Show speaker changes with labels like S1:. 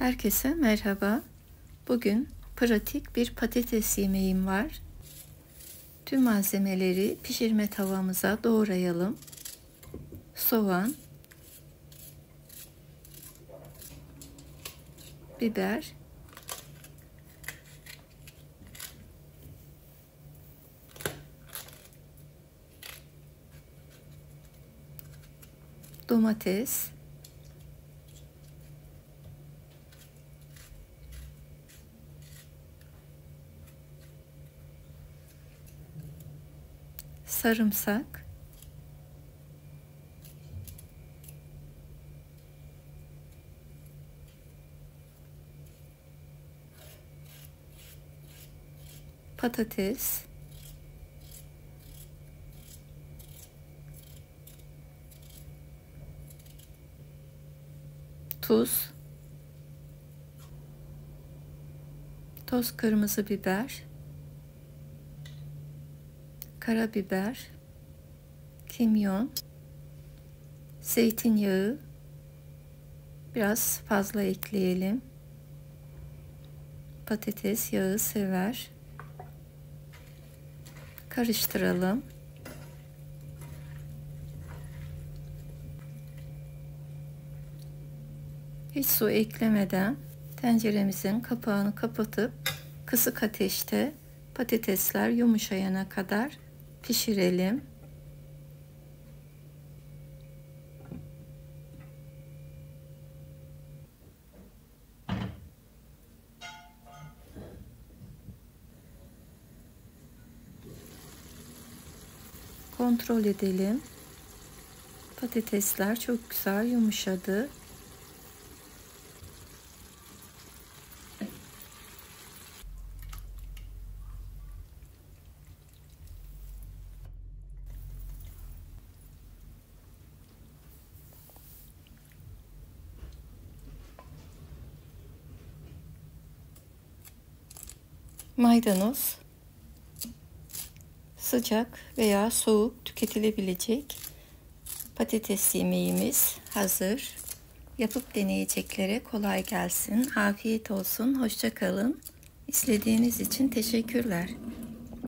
S1: Herkese merhaba. Bugün pratik bir patates yemeğim var. Tüm malzemeleri pişirme tavamıza doğrayalım. Soğan, biber, domates, sarımsak, patates, tuz, toz kırmızı biber, karabiber, kimyon, zeytinyağı, biraz fazla ekleyelim. Patates yağı sever. Karıştıralım. Hiç su eklemeden tenceremizin kapağını kapatıp kısık ateşte patatesler yumuşayana kadar pişirelim. Kontrol edelim. Patatesler çok güzel yumuşadı. Maydanoz, sıcak veya soğuk tüketilebilecek patates yemeğimiz hazır. Yapıp deneyeceklere kolay gelsin. Afiyet olsun. Hoşça kalın. İzlediğiniz için teşekkürler.